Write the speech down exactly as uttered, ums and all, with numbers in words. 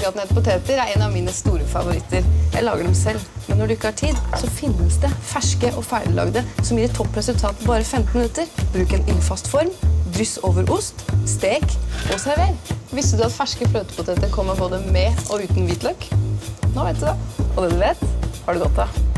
Ferskgratinerte poteter er en av mine store favoritter. Jeg lager dem selv. Men når du ikke har tid, så finnes det ferske og ferdiglagde som gir et topp resultat på bare femten minutter. Bruk en ildfast form, dryss over ost, stek og server. Visste du at ferske fløtepoteter kommer både med og uten hvitløk? Nå vet du det. Og det du vet, har du godt av.